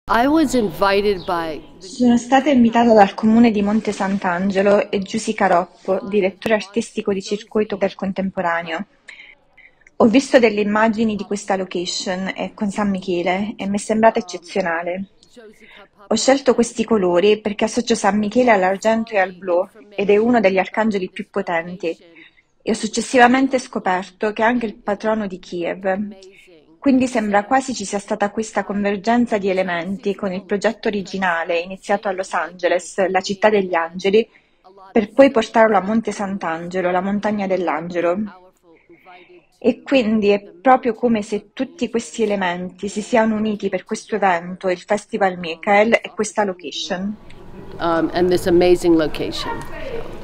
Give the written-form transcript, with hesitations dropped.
Sono stata invitata dal comune di Monte Sant'Angelo e Giuseppe Caroppo, direttore artistico di Circuito del Contemporaneo. Ho visto delle immagini di questa location con San Michele e mi è sembrata eccezionale. Ho scelto questi colori perché associo San Michele all'argento e al blu ed è uno degli arcangeli più potenti e ho successivamente scoperto che è anche il patrono di Kiev. Quindi sembra quasi ci sia stata questa convergenza di elementi con il progetto originale iniziato a Los Angeles, la città degli angeli, per poi portarlo a Monte Sant'Angelo, la montagna dell'angelo. E quindi è proprio come se tutti questi elementi si siano uniti per questo evento, il Festival Michael e questa location. And this amazing location.